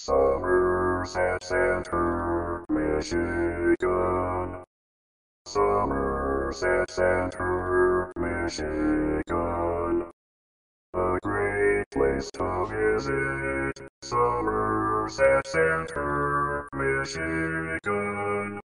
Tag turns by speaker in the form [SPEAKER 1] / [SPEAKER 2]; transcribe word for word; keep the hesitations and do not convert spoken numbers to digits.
[SPEAKER 1] Somerset Center, Michigan. Somerset Center, Michigan. A great place to visit. Somerset Center, Michigan.